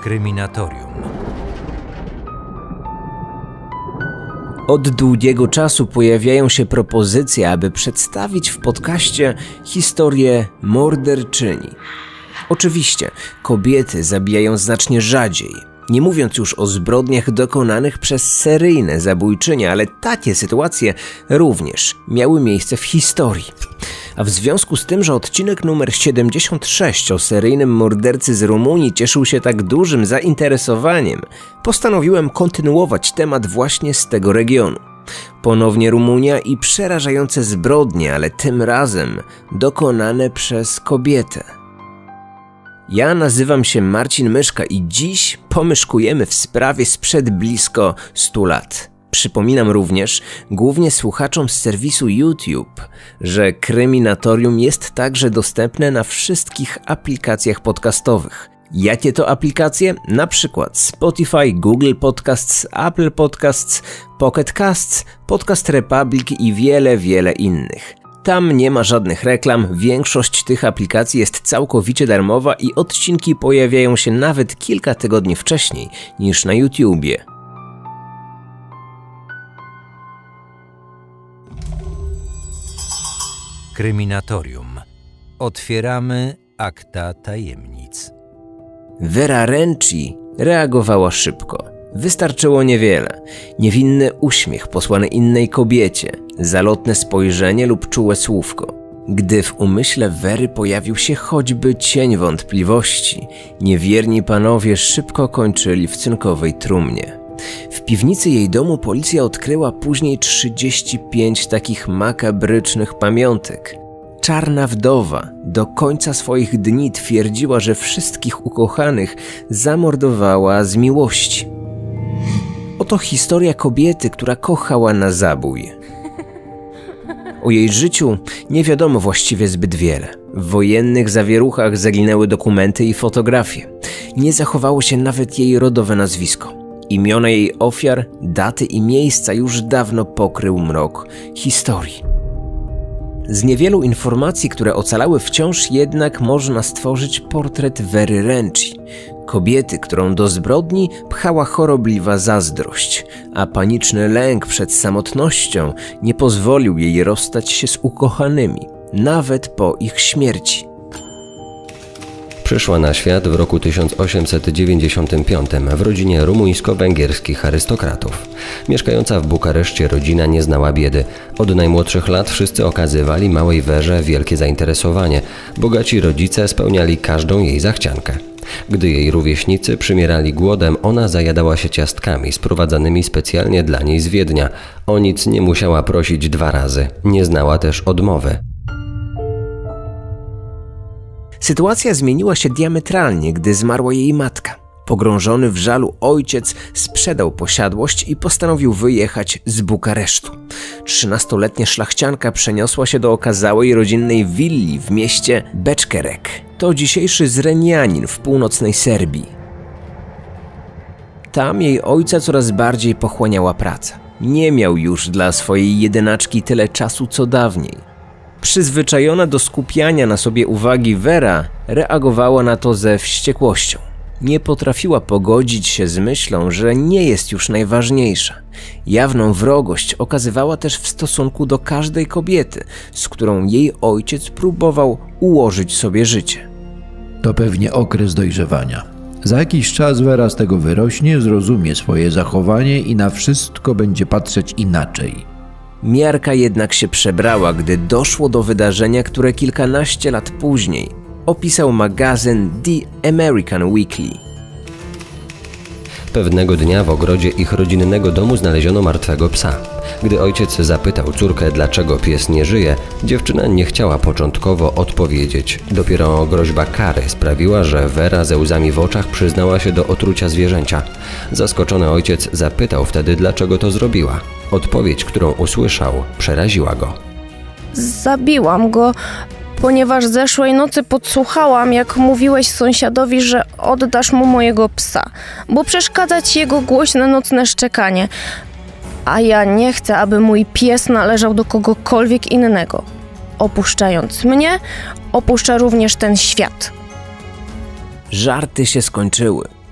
Kryminatorium. Od długiego czasu pojawiają się propozycje, aby przedstawić w podcaście historię morderczyni. Oczywiście kobiety zabijają znacznie rzadziej, nie mówiąc już o zbrodniach dokonanych przez seryjne zabójczynie, ale takie sytuacje również miały miejsce w historii. A w związku z tym, że odcinek numer 76 o seryjnym mordercy z Rumunii cieszył się tak dużym zainteresowaniem, postanowiłem kontynuować temat właśnie z tego regionu. Ponownie Rumunia i przerażające zbrodnie, ale tym razem dokonane przez kobietę. Ja nazywam się Marcin Myszka i dziś pomyszkujemy w sprawie sprzed blisko 100 lat. Przypominam również, głównie słuchaczom z serwisu YouTube, że Kryminatorium jest także dostępne na wszystkich aplikacjach podcastowych. Jakie to aplikacje? Na przykład Spotify, Google Podcasts, Apple Podcasts, Pocket Casts, Podcast Republic i wiele innych. Tam nie ma żadnych reklam, większość tych aplikacji jest całkowicie darmowa i odcinki pojawiają się nawet kilka tygodni wcześniej niż na YouTubie. Kryminatorium. Otwieramy akta tajemnic. Vera Renci reagowała szybko. Wystarczyło niewiele. Niewinny uśmiech posłany innej kobiecie, zalotne spojrzenie lub czułe słówko. Gdy w umyśle Wery pojawił się choćby cień wątpliwości, niewierni panowie szybko kończyli w cynkowej trumnie. W piwnicy jej domu policja odkryła później 35 takich makabrycznych pamiątek. Czarna wdowa do końca swoich dni twierdziła, że wszystkich ukochanych zamordowała z miłości. Oto historia kobiety, która kochała na zabój. O jej życiu nie wiadomo właściwie zbyt wiele. W wojennych zawieruchach zaginęły dokumenty i fotografie. Nie zachowało się nawet jej rodowe nazwisko. Imiona jej ofiar, daty i miejsca już dawno pokrył mrok historii. Z niewielu informacji, które ocalały wciąż jednak można stworzyć portret Very Renci, kobiety, którą do zbrodni pchała chorobliwa zazdrość, a paniczny lęk przed samotnością nie pozwolił jej rozstać się z ukochanymi, nawet po ich śmierci. Przyszła na świat w roku 1895 w rodzinie rumuńsko-węgierskich arystokratów. Mieszkająca w Bukareszcie rodzina nie znała biedy. Od najmłodszych lat wszyscy okazywali małej Werze wielkie zainteresowanie. Bogaci rodzice spełniali każdą jej zachciankę. Gdy jej rówieśnicy przymierali głodem, ona zajadała się ciastkami sprowadzanymi specjalnie dla niej z Wiednia. O nic nie musiała prosić 2 razy. Nie znała też odmowy. Sytuacja zmieniła się diametralnie, gdy zmarła jej matka. Pogrążony w żalu ojciec sprzedał posiadłość i postanowił wyjechać z Bukaresztu. 13-letnia szlachcianka przeniosła się do okazałej rodzinnej willi w mieście Bečkerek. To dzisiejszy Zrenjanin w północnej Serbii. Tam jej ojca coraz bardziej pochłaniała praca. Nie miał już dla swojej jedynaczki tyle czasu co dawniej. Przyzwyczajona do skupiania na sobie uwagi Vera reagowała na to ze wściekłością. Nie potrafiła pogodzić się z myślą, że nie jest już najważniejsza. Jawną wrogość okazywała też w stosunku do każdej kobiety, z którą jej ojciec próbował ułożyć sobie życie. To pewnie okres dojrzewania. Za jakiś czas Vera z tego wyrośnie, zrozumie swoje zachowanie i na wszystko będzie patrzeć inaczej. Miarka jednak się przebrała, gdy doszło do wydarzenia, które kilkanaście lat później opisał magazyn The American Weekly. Pewnego dnia w ogrodzie ich rodzinnego domu znaleziono martwego psa. Gdy ojciec zapytał córkę, dlaczego pies nie żyje, dziewczyna nie chciała początkowo odpowiedzieć. Dopiero groźba kary sprawiła, że Vera ze łzami w oczach przyznała się do otrucia zwierzęcia. Zaskoczony ojciec zapytał wtedy, dlaczego to zrobiła. Odpowiedź, którą usłyszał, przeraziła go. Zabiłam go, ponieważ zeszłej nocy podsłuchałam, jak mówiłeś sąsiadowi, że oddasz mu mojego psa, bo przeszkadza ci jego głośne nocne szczekanie. A ja nie chcę, aby mój pies należał do kogokolwiek innego. Opuszczając mnie, opuszcza również ten świat. Żarty się skończyły.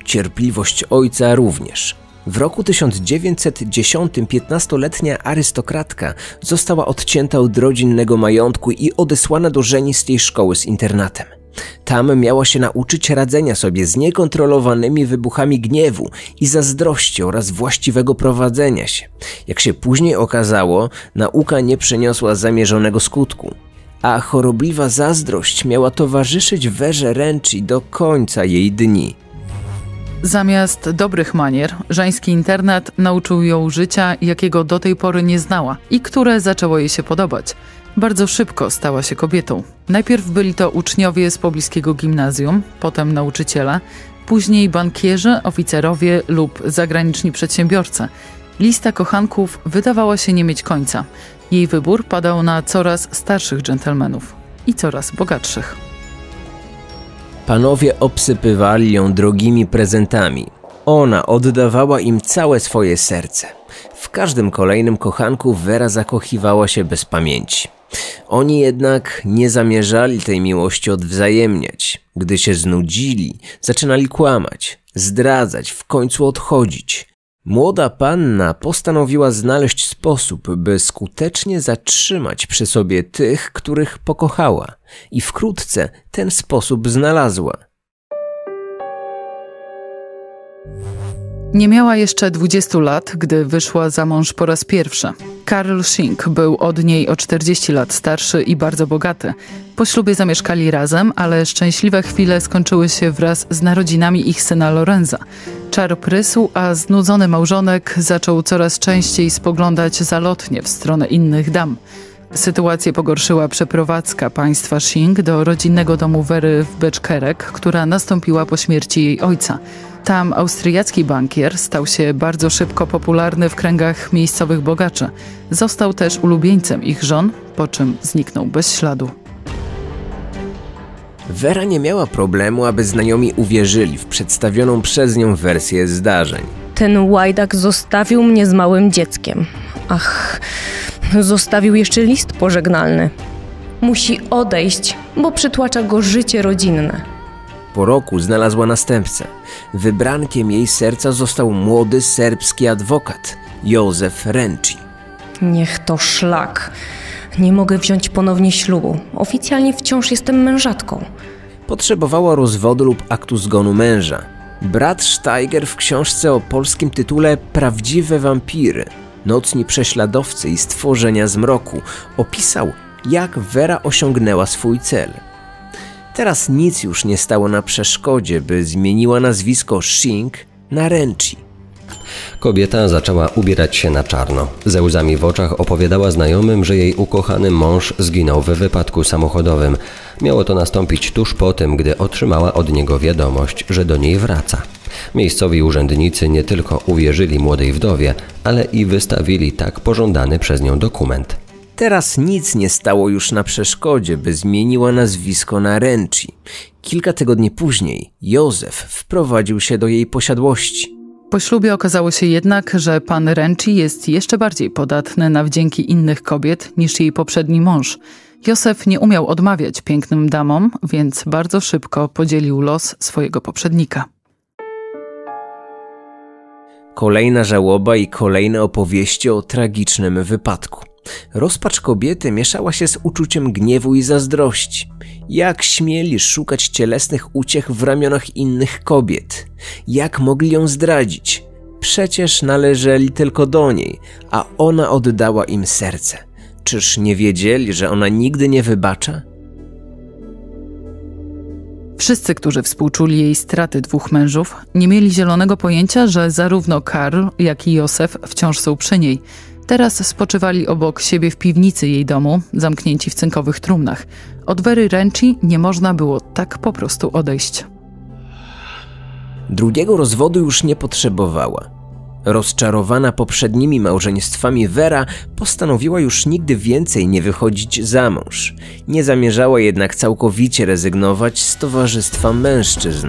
Cierpliwość ojca również. W roku 1910 15-letnia arystokratka została odcięta od rodzinnego majątku i odesłana do żeńskiej szkoły z internatem. Tam miała się nauczyć radzenia sobie z niekontrolowanymi wybuchami gniewu i zazdrości oraz właściwego prowadzenia się. Jak się później okazało, nauka nie przyniosła zamierzonego skutku, a chorobliwa zazdrość miała towarzyszyć Verze Renci do końca jej dni. Zamiast dobrych manier, żeński internat nauczył ją życia, jakiego do tej pory nie znała i które zaczęło jej się podobać. Bardzo szybko stała się kobietą. Najpierw byli to uczniowie z pobliskiego gimnazjum, potem nauczyciele, później bankierzy, oficerowie lub zagraniczni przedsiębiorcy. Lista kochanków wydawała się nie mieć końca. Jej wybór padał na coraz starszych dżentelmenów i coraz bogatszych. Panowie obsypywali ją drogimi prezentami. Ona oddawała im całe swoje serce. W każdym kolejnym kochanku Vera zakochiwała się bez pamięci. Oni jednak nie zamierzali tej miłości odwzajemniać. Gdy się znudzili, zaczynali kłamać, zdradzać, w końcu odchodzić. Młoda panna postanowiła znaleźć sposób, by skutecznie zatrzymać przy sobie tych, których pokochała, i wkrótce ten sposób znalazła. Nie miała jeszcze 20 lat, gdy wyszła za mąż po raz pierwszy. Karl Schinck był od niej o 40 lat starszy i bardzo bogaty. Po ślubie zamieszkali razem, ale szczęśliwe chwile skończyły się wraz z narodzinami ich syna Lorenza. Czar prysł, a znudzony małżonek zaczął coraz częściej spoglądać zalotnie w stronę innych dam. Sytuację pogorszyła przeprowadzka państwa Schinck do rodzinnego domu Very w Beczkerek, która nastąpiła po śmierci jej ojca. Tam austriacki bankier stał się bardzo szybko popularny w kręgach miejscowych bogaczy. Został też ulubieńcem ich żon, po czym zniknął bez śladu. Vera nie miała problemu, aby znajomi uwierzyli w przedstawioną przez nią wersję zdarzeń. Ten łajdak zostawił mnie z małym dzieckiem. Ach, zostawił jeszcze list pożegnalny. Musi odejść, bo przytłacza go życie rodzinne. Po roku znalazła następcę. Wybrankiem jej serca został młody serbski adwokat, Józef Renci. Niech to szlak. Nie mogę wziąć ponownie ślubu. Oficjalnie wciąż jestem mężatką. Potrzebowała rozwodu lub aktu zgonu męża. Brat Steiger w książce o polskim tytule Prawdziwe wampiry, nocni prześladowcy i stworzenia zmroku opisał, jak Vera osiągnęła swój cel. Teraz nic już nie stało na przeszkodzie, by zmieniła nazwisko Schinck na Renci. Kobieta zaczęła ubierać się na czarno. Ze łzami w oczach opowiadała znajomym, że jej ukochany mąż zginął w wypadku samochodowym. Miało to nastąpić tuż po tym, gdy otrzymała od niego wiadomość, że do niej wraca. Miejscowi urzędnicy nie tylko uwierzyli młodej wdowie, ale i wystawili tak pożądany przez nią dokument. Teraz nic nie stało już na przeszkodzie, by zmieniła nazwisko na Renci. Kilka tygodni później Józef wprowadził się do jej posiadłości. Po ślubie okazało się jednak, że pan Renci jest jeszcze bardziej podatny na wdzięki innych kobiet niż jej poprzedni mąż. Józef nie umiał odmawiać pięknym damom, więc bardzo szybko podzielił los swojego poprzednika. Kolejna żałoba i kolejne opowieści o tragicznym wypadku. Rozpacz kobiety mieszała się z uczuciem gniewu i zazdrości. Jak śmieli szukać cielesnych uciech w ramionach innych kobiet? Jak mogli ją zdradzić? Przecież należeli tylko do niej, a ona oddała im serce. Czyż nie wiedzieli, że ona nigdy nie wybacza? Wszyscy, którzy współczuli jej straty dwóch mężów, nie mieli zielonego pojęcia, że zarówno Karl, jak i Józef wciąż są przy niej. Teraz spoczywali obok siebie w piwnicy jej domu, zamknięci w cynkowych trumnach. Od Very Renci nie można było tak po prostu odejść. Drugiego rozwodu już nie potrzebowała. Rozczarowana poprzednimi małżeństwami Vera postanowiła już nigdy więcej nie wychodzić za mąż. Nie zamierzała jednak całkowicie rezygnować z towarzystwa mężczyzn.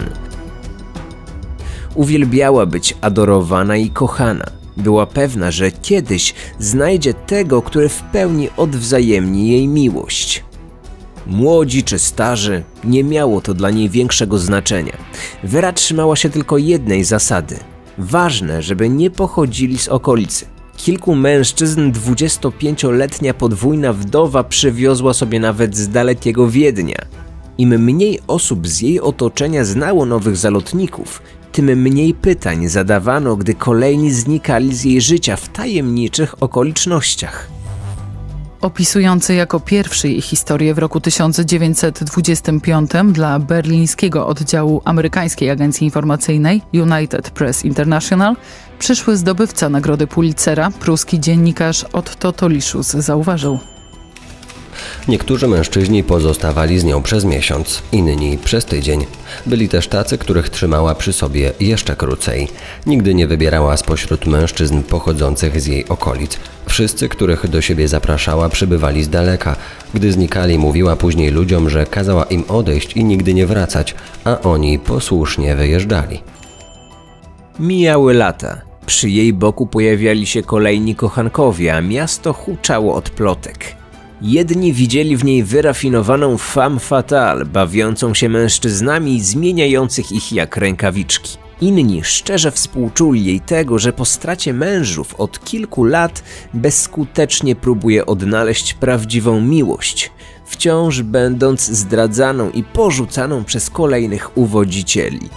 Uwielbiała być adorowana i kochana. Była pewna, że kiedyś znajdzie tego, który w pełni odwzajemni jej miłość. Młodzi czy starzy, nie miało to dla niej większego znaczenia. Vera trzymała się tylko jednej zasady. Ważne, żeby nie pochodzili z okolicy. Kilku mężczyzn 25-letnia podwójna wdowa przywiozła sobie nawet z dalekiego Wiednia. Im mniej osób z jej otoczenia znało nowych zalotników, tym mniej pytań zadawano, gdy kolejni znikali z jej życia w tajemniczych okolicznościach. Opisujący jako pierwszy jej historię w roku 1925 dla berlińskiego oddziału amerykańskiej agencji informacyjnej United Press International przyszły zdobywca nagrody Pulitzera, pruski dziennikarz Otto Tolischus zauważył: Niektórzy mężczyźni pozostawali z nią przez miesiąc, inni przez tydzień. Byli też tacy, których trzymała przy sobie jeszcze krócej. Nigdy nie wybierała spośród mężczyzn pochodzących z jej okolic. Wszyscy, których do siebie zapraszała, przybywali z daleka. Gdy znikali, mówiła później ludziom, że kazała im odejść i nigdy nie wracać, a oni posłusznie wyjeżdżali. Mijały lata. Przy jej boku pojawiali się kolejni kochankowie, a miasto huczało od plotek. Jedni widzieli w niej wyrafinowaną femme fatale, bawiącą się mężczyznami i zmieniających ich jak rękawiczki. Inni szczerze współczuli jej tego, że po stracie mężów od kilku lat bezskutecznie próbuje odnaleźć prawdziwą miłość, wciąż będąc zdradzaną i porzucaną przez kolejnych uwodzicieli.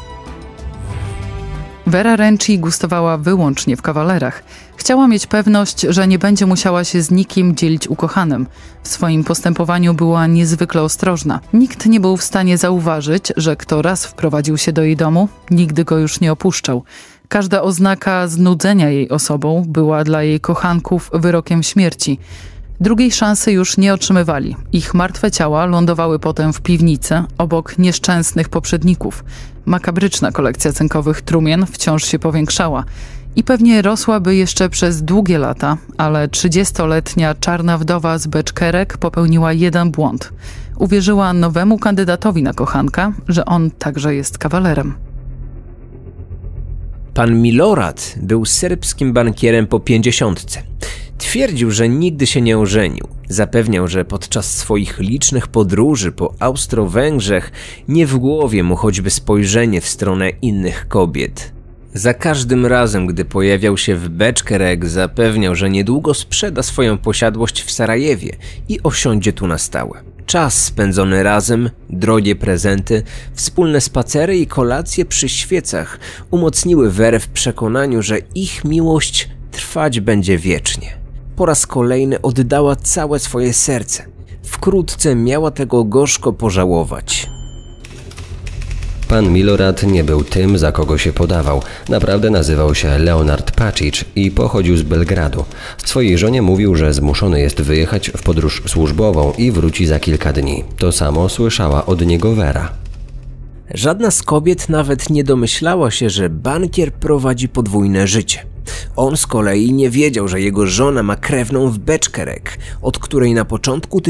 Vera Renci gustowała wyłącznie w kawalerach. Chciała mieć pewność, że nie będzie musiała się z nikim dzielić ukochanym. W swoim postępowaniu była niezwykle ostrożna. Nikt nie był w stanie zauważyć, że kto raz wprowadził się do jej domu, nigdy go już nie opuszczał. Każda oznaka znudzenia jej osobą była dla jej kochanków wyrokiem śmierci. Drugiej szansy już nie otrzymywali. Ich martwe ciała lądowały potem w piwnicy, obok nieszczęsnych poprzedników. Makabryczna kolekcja cynkowych trumien wciąż się powiększała i pewnie rosłaby jeszcze przez długie lata, ale 30-letnia czarna wdowa z Beczkerek popełniła jeden błąd. Uwierzyła nowemu kandydatowi na kochanka, że on także jest kawalerem. Pan Milorad był serbskim bankierem po 50. Twierdził, że nigdy się nie ożenił. Zapewniał, że podczas swoich licznych podróży po Austro-Węgrzech nie w głowie mu choćby spojrzenie w stronę innych kobiet. Za każdym razem, gdy pojawiał się w Beczkerek, zapewniał, że niedługo sprzeda swoją posiadłość w Sarajewie i osiądzie tu na stałe. Czas spędzony razem, drogie prezenty, wspólne spacery i kolacje przy świecach umocniły Werę w przekonaniu, że ich miłość trwać będzie wiecznie. Po raz kolejny oddała całe swoje serce. Wkrótce miała tego gorzko pożałować. Pan Milorad nie był tym, za kogo się podawał. Naprawdę nazywał się Leonard Pacic i pochodził z Belgradu. Swojej żonie mówił, że zmuszony jest wyjechać w podróż służbową i wróci za kilka dni. To samo słyszała od niego Vera. Żadna z kobiet nawet nie domyślała się, że bankier prowadzi podwójne życie. On z kolei nie wiedział, że jego żona ma krewną w Beczkerek, od której na początku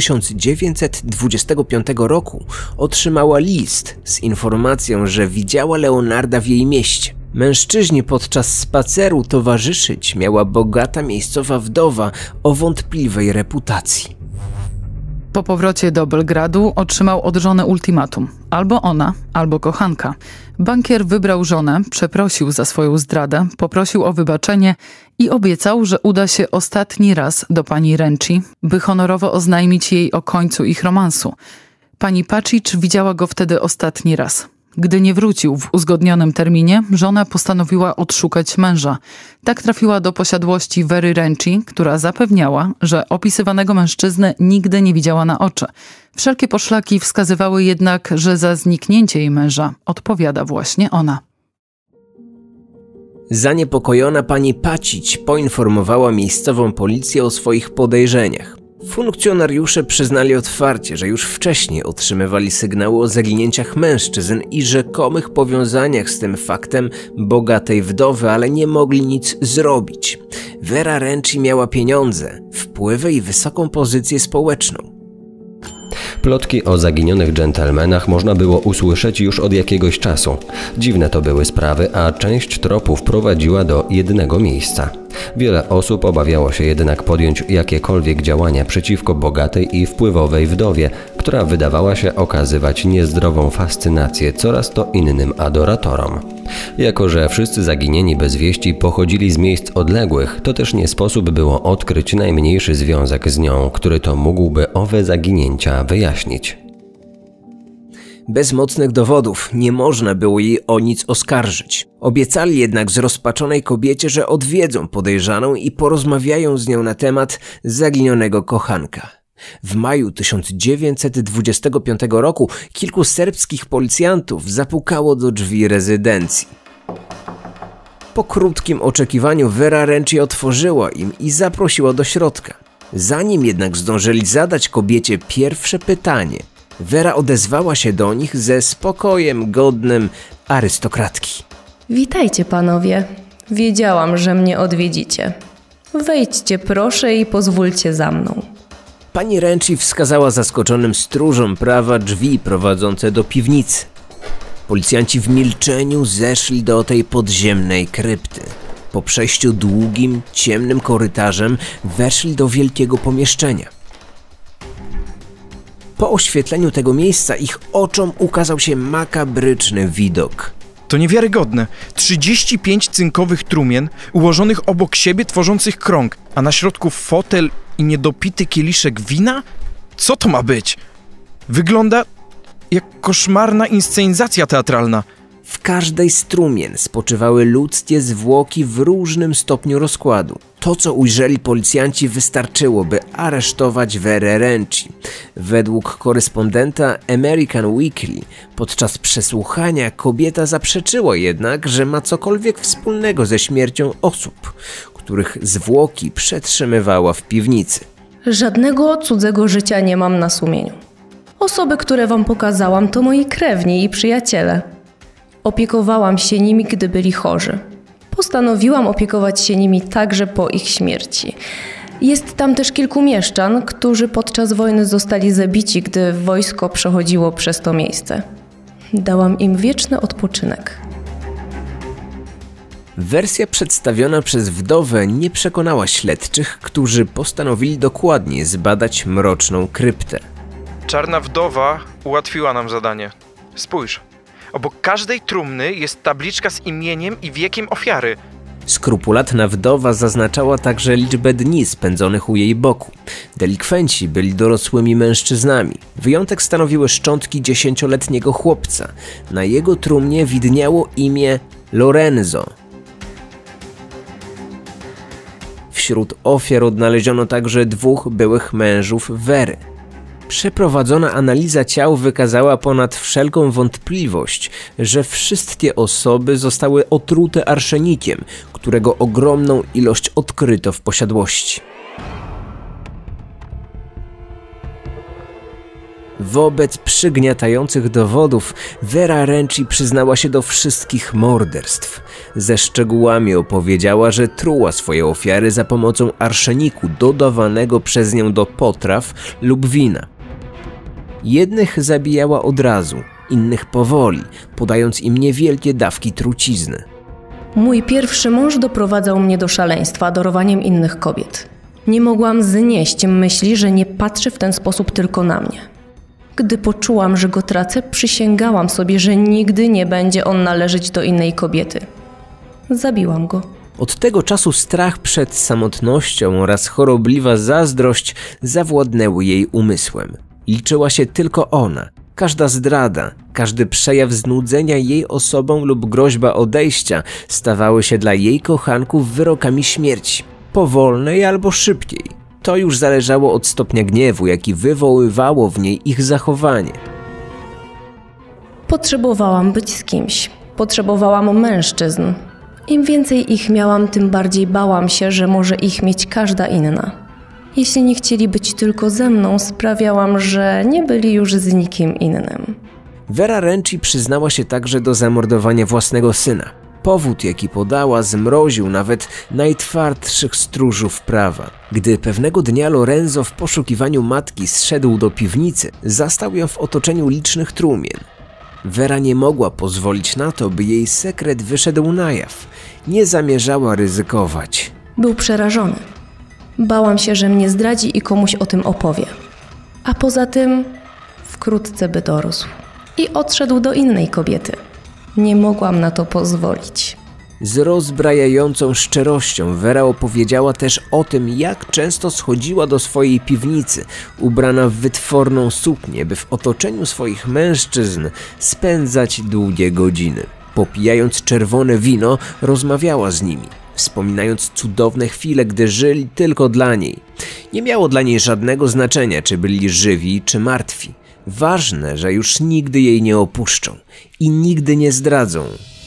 1925 roku otrzymała list z informacją, że widziała Leonarda w jej mieście. Mężczyźnie podczas spaceru towarzyszyć miała bogata miejscowa wdowa o wątpliwej reputacji. Po powrocie do Belgradu otrzymał od żony ultimatum. Albo ona, albo kochanka. Bankier wybrał żonę, przeprosił za swoją zdradę, poprosił o wybaczenie i obiecał, że uda się ostatni raz do pani Renci, by honorowo oznajmić jej o końcu ich romansu. Pani Pacic widziała go wtedy ostatni raz. Gdy nie wrócił w uzgodnionym terminie, żona postanowiła odszukać męża. Tak trafiła do posiadłości Very Renci, która zapewniała, że opisywanego mężczyznę nigdy nie widziała na oczy. Wszelkie poszlaki wskazywały jednak, że za zniknięcie jej męża odpowiada właśnie ona. Zaniepokojona pani Pacic poinformowała miejscową policję o swoich podejrzeniach. Funkcjonariusze przyznali otwarcie, że już wcześniej otrzymywali sygnały o zaginięciach mężczyzn i rzekomych powiązaniach z tym faktem bogatej wdowy, ale nie mogli nic zrobić. Vera Renci miała pieniądze, wpływy i wysoką pozycję społeczną. Plotki o zaginionych dżentelmenach można było usłyszeć już od jakiegoś czasu. Dziwne to były sprawy, a część tropów prowadziła do jednego miejsca. Wiele osób obawiało się jednak podjąć jakiekolwiek działania przeciwko bogatej i wpływowej wdowie, która wydawała się okazywać niezdrową fascynację coraz to innym adoratorom. Jako że wszyscy zaginieni bez wieści pochodzili z miejsc odległych, to też nie sposób było odkryć najmniejszy związek z nią, który to mógłby owe zaginięcia wyjaśnić. Bez mocnych dowodów nie można było jej o nic oskarżyć. Obiecali jednak zrozpaczonej kobiecie, że odwiedzą podejrzaną i porozmawiają z nią na temat zaginionego kochanka. W maju 1925 roku kilku serbskich policjantów zapukało do drzwi rezydencji. Po krótkim oczekiwaniu Vera Renci otworzyła im i zaprosiła do środka. Zanim jednak zdążyli zadać kobiecie pierwsze pytanie, Vera odezwała się do nich ze spokojem godnym arystokratki. Witajcie panowie. Wiedziałam, że mnie odwiedzicie. Wejdźcie proszę i pozwólcie za mną. Pani Renci wskazała zaskoczonym stróżom prawa drzwi prowadzące do piwnicy. Policjanci w milczeniu zeszli do tej podziemnej krypty. Po przejściu długim, ciemnym korytarzem weszli do wielkiego pomieszczenia. Po oświetleniu tego miejsca ich oczom ukazał się makabryczny widok. To niewiarygodne. 35 cynkowych trumien ułożonych obok siebie, tworzących krąg, a na środku fotel i niedopity kieliszek wina? Co to ma być? Wygląda jak koszmarna inscenizacja teatralna. W każdej z trumien spoczywały ludzkie zwłoki w różnym stopniu rozkładu. To, co ujrzeli policjanci, wystarczyło, by aresztować Verę Renci. Według korespondenta American Weekly podczas przesłuchania kobieta zaprzeczyła jednak, że ma cokolwiek wspólnego ze śmiercią osób, których zwłoki przetrzymywała w piwnicy. Żadnego cudzego życia nie mam na sumieniu. Osoby, które wam pokazałam, to moi krewni i przyjaciele. Opiekowałam się nimi, gdy byli chorzy. Postanowiłam opiekować się nimi także po ich śmierci. Jest tam też kilku mieszczan, którzy podczas wojny zostali zabici, gdy wojsko przechodziło przez to miejsce. Dałam im wieczny odpoczynek. Wersja przedstawiona przez wdowę nie przekonała śledczych, którzy postanowili dokładnie zbadać mroczną kryptę. Czarna wdowa ułatwiła nam zadanie. Spójrz, obok każdej trumny jest tabliczka z imieniem i wiekiem ofiary. Skrupulatna wdowa zaznaczała także liczbę dni spędzonych u jej boku. Delikwenci byli dorosłymi mężczyznami. Wyjątek stanowiły szczątki 10-letniego chłopca. Na jego trumnie widniało imię Lorenzo. Wśród ofiar odnaleziono także 2 byłych mężów Wery. Przeprowadzona analiza ciał wykazała ponad wszelką wątpliwość, że wszystkie osoby zostały otrute arszenikiem, którego ogromną ilość odkryto w posiadłości. Wobec przygniatających dowodów Vera Renci przyznała się do wszystkich morderstw. Ze szczegółami opowiedziała, że truła swoje ofiary za pomocą arszeniku dodawanego przez nią do potraw lub wina. Jednych zabijała od razu, innych powoli, podając im niewielkie dawki trucizny. Mój pierwszy mąż doprowadzał mnie do szaleństwa adorowaniem innych kobiet. Nie mogłam znieść myśli, że nie patrzy w ten sposób tylko na mnie. Gdy poczułam, że go tracę, przysięgałam sobie, że nigdy nie będzie on należeć do innej kobiety. Zabiłam go. Od tego czasu strach przed samotnością oraz chorobliwa zazdrość zawładnęły jej umysłem. Liczyła się tylko ona. Każda zdrada, każdy przejaw znudzenia jej osobą lub groźba odejścia stawały się dla jej kochanków wyrokami śmierci. Powolnej albo szybkiej. To już zależało od stopnia gniewu, jaki wywoływało w niej ich zachowanie. Potrzebowałam być z kimś. Potrzebowałam mężczyzn. Im więcej ich miałam, tym bardziej bałam się, że może ich mieć każda inna. Jeśli nie chcieli być tylko ze mną, sprawiałam, że nie byli już z nikim innym. Vera Renci przyznała się także do zamordowania własnego syna. Powód, jaki podała, zmroził nawet najtwardszych stróżów prawa. Gdy pewnego dnia Lorenzo w poszukiwaniu matki zszedł do piwnicy, zastał ją w otoczeniu licznych trumien. Vera nie mogła pozwolić na to, by jej sekret wyszedł na jaw. Nie zamierzała ryzykować. Był przerażony. Bałam się, że mnie zdradzi i komuś o tym opowie. A poza tym wkrótce by dorósł i odszedł do innej kobiety. Nie mogłam na to pozwolić. Z rozbrajającą szczerością Vera opowiedziała też o tym, jak często schodziła do swojej piwnicy, ubrana w wytworną suknię, by w otoczeniu swoich mężczyzn spędzać długie godziny. Popijając czerwone wino, rozmawiała z nimi, wspominając cudowne chwile, gdy żyli tylko dla niej. Nie miało dla niej żadnego znaczenia, czy byli żywi, czy martwi. Ważne, że już nigdy jej nie opuszczą i nigdy nie zdradzą.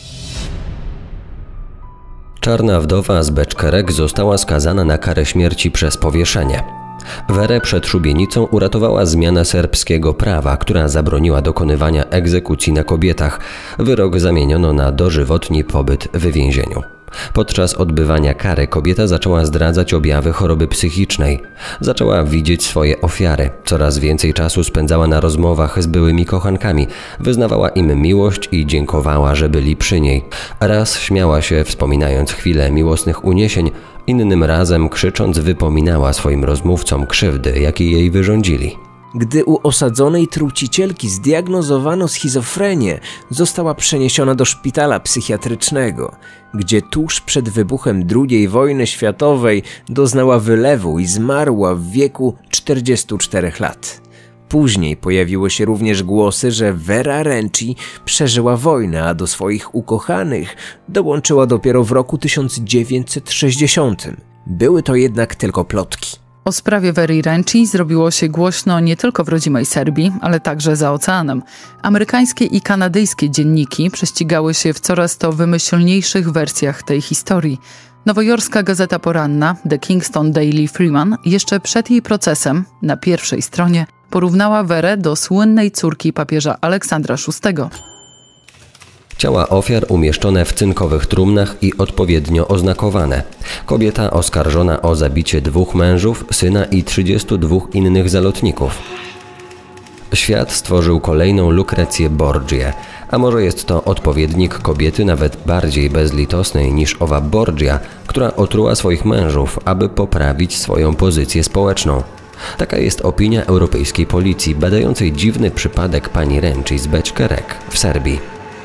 Czarna wdowa z Beczkerek została skazana na karę śmierci przez powieszenie. Werę przed szubienicą uratowała zmiana serbskiego prawa, która zabroniła dokonywania egzekucji na kobietach. Wyrok zamieniono na dożywotni pobyt w więzieniu. Podczas odbywania kary kobieta zaczęła zdradzać objawy choroby psychicznej. Zaczęła widzieć swoje ofiary. Coraz więcej czasu spędzała na rozmowach z byłymi kochankami. Wyznawała im miłość i dziękowała, że byli przy niej. Raz śmiała się, wspominając chwile miłosnych uniesień, innym razem krzycząc wypominała swoim rozmówcom krzywdy, jakie jej wyrządzili. Gdy u osadzonej trucicielki zdiagnozowano schizofrenię, została przeniesiona do szpitala psychiatrycznego, gdzie tuż przed wybuchem II wojny światowej doznała wylewu i zmarła w wieku 44 lat. Później pojawiły się również głosy, że Vera Renci przeżyła wojnę, a do swoich ukochanych dołączyła dopiero w roku 1960. Były to jednak tylko plotki. O sprawie Very Renci zrobiło się głośno nie tylko w rodzimej Serbii, ale także za oceanem. Amerykańskie i kanadyjskie dzienniki prześcigały się w coraz to wymyślniejszych wersjach tej historii. Nowojorska gazeta poranna The Kingston Daily Freeman jeszcze przed jej procesem, na pierwszej stronie, porównała Verę do słynnej córki papieża Aleksandra VI. Ciała ofiar umieszczone w cynkowych trumnach i odpowiednio oznakowane. Kobieta oskarżona o zabicie 2 mężów, syna i 32 innych zalotników. Świat stworzył kolejną Lucrecję Borgię, a może jest to odpowiednik kobiety nawet bardziej bezlitosnej niż owa Borgia, która otruła swoich mężów, aby poprawić swoją pozycję społeczną. Taka jest opinia europejskiej policji badającej dziwny przypadek pani Renci z Beczkerek w Serbii.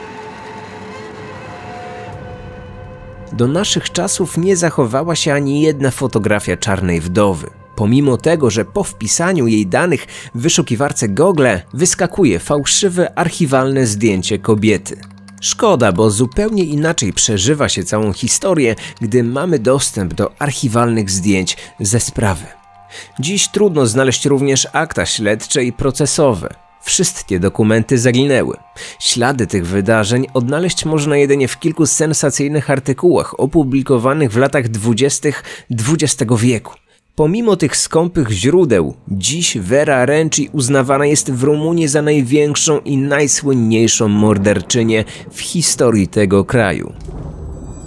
Do naszych czasów nie zachowała się ani jedna fotografia czarnej wdowy. Pomimo tego, że po wpisaniu jej danych w wyszukiwarce Google wyskakuje fałszywe archiwalne zdjęcie kobiety. Szkoda, bo zupełnie inaczej przeżywa się całą historię, gdy mamy dostęp do archiwalnych zdjęć ze sprawy. Dziś trudno znaleźć również akta śledcze i procesowe. Wszystkie dokumenty zaginęły. Ślady tych wydarzeń odnaleźć można jedynie w kilku sensacyjnych artykułach opublikowanych w latach 20. XX wieku. Pomimo tych skąpych źródeł, dziś Vera Renci uznawana jest w Rumunii za największą i najsłynniejszą morderczynię w historii tego kraju.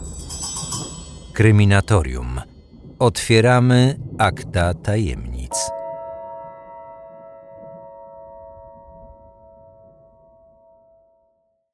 Kryminatorium. Otwieramy akta tajemnic.